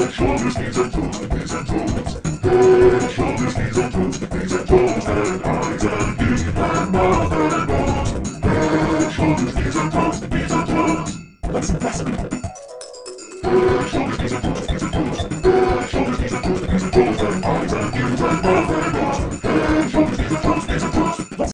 shoulders, knees and toes, knees and toes. Head, shoulders, knees and toes, knees and toes. And eyes and ears and mouth and nose. Head, shoulders, knees and toes, knees and toes. That's impressive. Head, shoulders, knees and toes, knees and toes. Head, shoulders, knees and toes, knees and toes. And eyes and ears and mouth and nose.